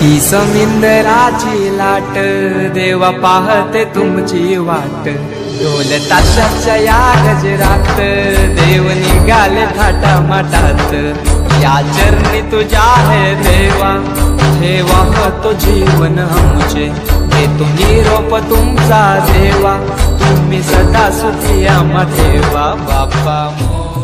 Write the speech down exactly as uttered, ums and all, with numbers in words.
ही समिंदराची लाट देवा पाहते तुमची वाट। ढोल ताशाच्या या गजरात देव निघाले थाटा माटात। या चरणी तुझ्या है देवा ठेवा तो जीवन आमचे। देतो निरोप तुमचा देवा तुम्ही सदा सुखी आम्हा ठेवा बाप्पा।